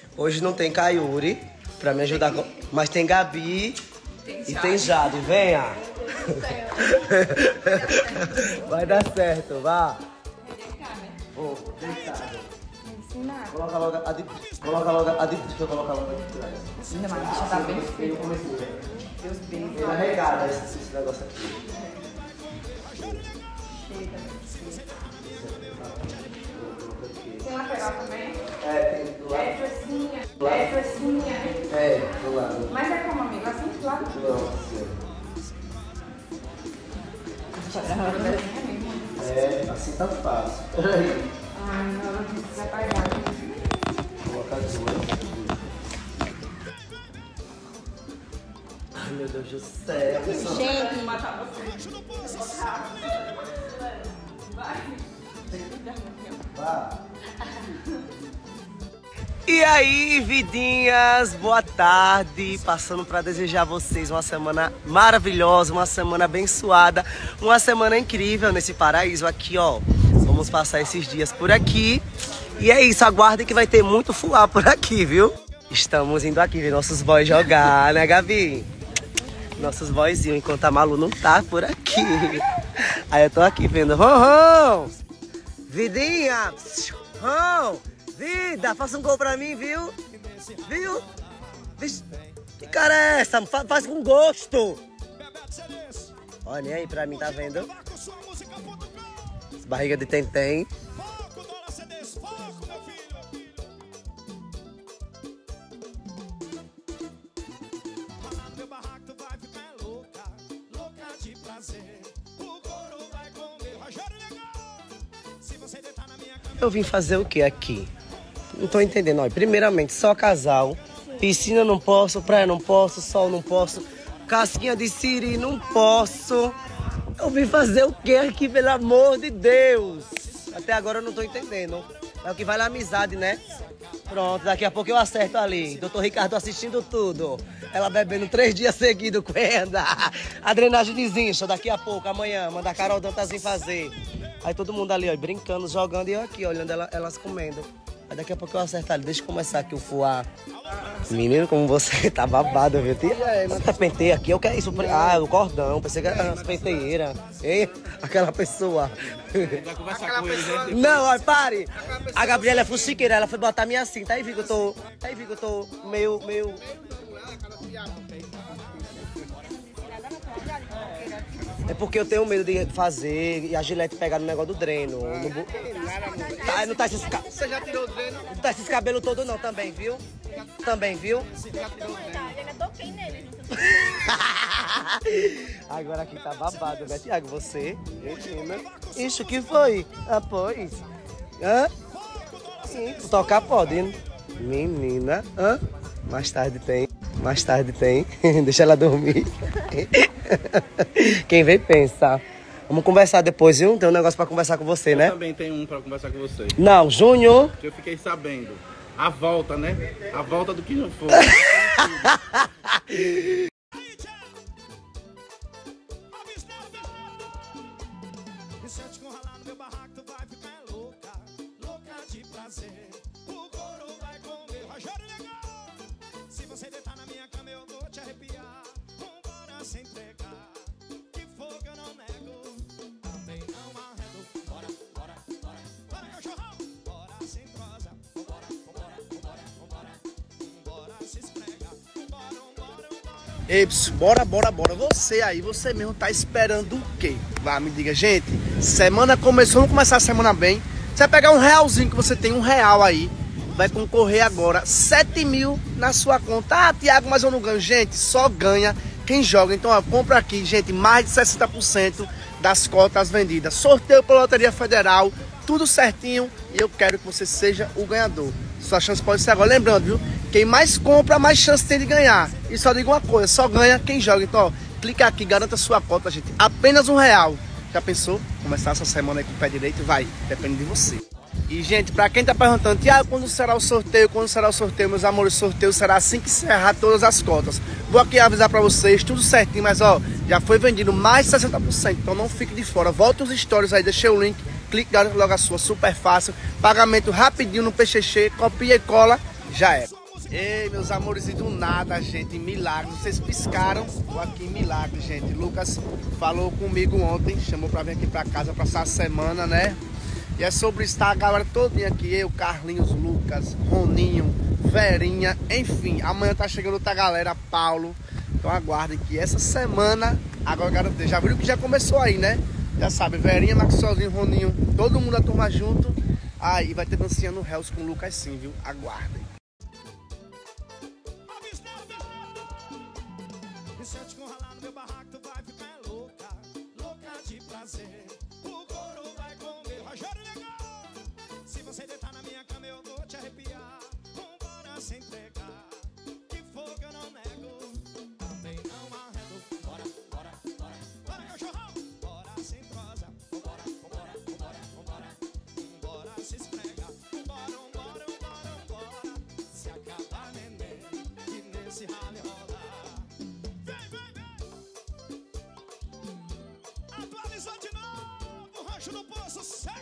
Hoje não tem Kayuri pra me ajudar, mas tem Gabi e tem Jade. Venha! Vai dar certo, vá! Vou, deitado. Coloca logo a de... Coloca logo a de... Deixa eu colocar logo a de trás. Ainda mais, deixa eu dar bem feito. Deus bem. Ele arregada esse negócio aqui. Tem lateral também? É, tem do lado. É fresquinha. É, do lado. Mas é como, amigo? Assim, do lado? Não, assim. É, assim tá fácil. Ai, não, não precisa pagar. Colocar duas. Ai, meu Deus do céu. Gente, E aí, vidinhas, boa tarde. Passando para desejar a vocês uma semana maravilhosa, uma semana abençoada, uma semana incrível nesse paraíso aqui, ó. Vamos passar esses dias por aqui. E é isso, aguardem que vai ter muito fuá por aqui, viu? Estamos indo aqui ver nossos boys jogar, né, Gabi? Nossos boyzinhos, enquanto a Malu não tá por aqui. Aí eu tô aqui vendo, Ron, vidinha, Ron, vida, faça um gol pra mim, viu? Viu? Vixe, que cara é essa? Faz com gosto. Olha aí pra mim, tá vendo? Barriga de Tentem. Eu vim fazer o que aqui? Não tô entendendo. Olha, primeiramente, só casal. Piscina não posso, praia não posso, sol não posso, casquinha de siri não posso. Eu vim fazer o que aqui, pelo amor de Deus? Até agora eu não tô entendendo. É o que vale a amizade, né? Pronto, daqui a pouco eu acerto ali. Doutor Ricardo assistindo tudo. Ela bebendo 3 dias seguidos com ela. A drenagem desincha daqui a pouco, amanhã. Manda a Carol Dantas vir fazer. Aí todo mundo ali, ó, brincando, jogando e eu aqui, olhando elas comendo. Aí daqui a pouco eu acerto ali. Deixa eu começar aqui o fuá. Menino, como você tá babado, viu? Tá penteia aqui, eu quero isso. Ah, o cordão, pensei que era as penteieiras. Hein? Aquela pessoa. Vai conversar com ele, né? Não, olha, pare. A Gabriela é fuxiqueira, ela foi botar minha cinta. Aí vi que eu tô meio... É porque eu tenho medo de fazer e a Gilete pegar no negócio do dreno. Não tá esses Você já tirou o dreno? Não tá esses cabelos todos não, também, viu? Também, viu? Já tirou o dreno? toquei nele. Agora aqui tá babado, né, Tiago? Você, menina. Isso que foi? Ah, pois. Hã? Sim, tocar pode, hein? Menina. Hã? Mais tarde tem. Deixa ela dormir. Quem vem pensa. Vamos conversar depois, viu? Tem um negócio pra conversar com você, né? Eu também tenho um pra conversar com você. Não, Júnior. Que eu fiquei sabendo. A volta, né? A volta do que não foi. Eps, bora. Você aí, você mesmo tá esperando o quê? Vá, me diga, gente. Semana começou, vamos começar a semana bem. Você vai pegar um realzinho que você tem, R$1 aí. Vai concorrer agora 7 mil na sua conta. Ah, Tiago, mas eu não ganho. Gente, só ganha quem joga. Então, ó, compra aqui, gente, mais de 60% das cotas vendidas. Sorteio pela Loteria Federal, tudo certinho. E eu quero que você seja o ganhador. Sua chance pode ser agora. Lembrando, viu? Quem mais compra, mais chance tem de ganhar. E só digo uma coisa, só ganha quem joga. Então, ó, clica aqui, garanta sua cota, gente. Apenas R$1. Já pensou? Começar essa semana aí com o pé direito? Vai, depende de você. E, gente, pra quem tá perguntando, Tiago, quando será o sorteio? Quando será o sorteio, meus amores? O sorteio será assim que encerrar todas as cotas. Vou aqui avisar pra vocês, tudo certinho, mas, ó, já foi vendido mais de 60%. Então não fique de fora. Volte os stories aí, deixei o link. Clique, garante logo a sua, super fácil. Pagamento rapidinho no PXX, copia e cola, já é. Ei, meus amores, e do nada, gente, milagre. Vocês piscaram, tô aqui em milagre, gente. Lucas falou comigo ontem, chamou pra vir aqui pra casa pra essa semana, né? E é sobre estar a galera todinha aqui, eu, Carlinhos, Lucas, Roninho, Verinha, enfim. Amanhã tá chegando outra galera, Paulo. Então aguardem que essa semana, agora garanto, já viram que já começou aí, né? Já sabe, Verinha, Maxolzinho, Roninho, todo mundo a turma junto. Aí vai ter dancinha no Hells com o Lucas sim, viu? Aguardem. Sente com ralar no meu barraco, tu vai ficar louca, louca de prazer. O couro vai comer, Rogério Negão. Se você deitar na minha cama, eu vou te arrepiar. Vambora se entregar, que fogo eu não nego, também não arredo. Bora, bora, bora, bora, cachorrão. Bora sem prosa, vambora, vambora, vambora, vambora. Bora se esfrega, vambora, vambora, vambora, vambora. Se acabar neném, e nesse rally rola. Atualizou de novo, Rancho do Poço, 7